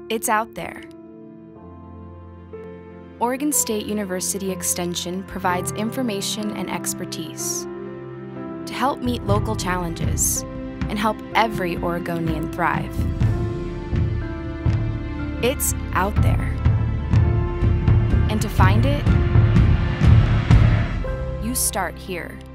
It's out there. Oregon State University Extension provides information and expertise to help meet local challenges and help every Oregonian thrive. It's out there. And to find it, you start here.